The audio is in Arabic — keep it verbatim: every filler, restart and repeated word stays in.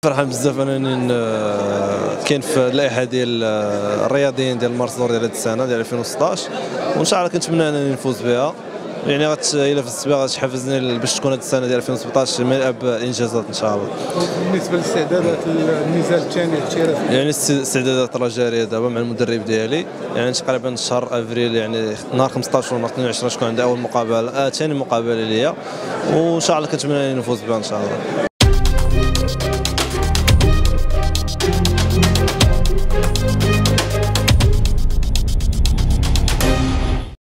فرحان بزاف انني كاين في اللائحه ديال الرياضيين ديال المارس ديال هذه السنه ديال ألفين وستطاش، وان شاء الله كنتمنى انني نفوز بها. يعني غت الا فزت بها غتحفزني باش تكون هذه السنه ديال ألفين وسبعطاش مليئه بالانجازات ان شاء الله. بالنسبه للاستعدادات النزال الثاني الاحترافي، يعني الاستعدادات راه جاريه دابا مع المدرب ديالي، يعني تقريبا شهر افريل يعني نهار خمسطاش ونهار اثنين وعشرين تكون عندي اول مقابله، ثاني آه مقابله ليا، وان شاء الله كنتمنى نفوز بها ان شاء الله.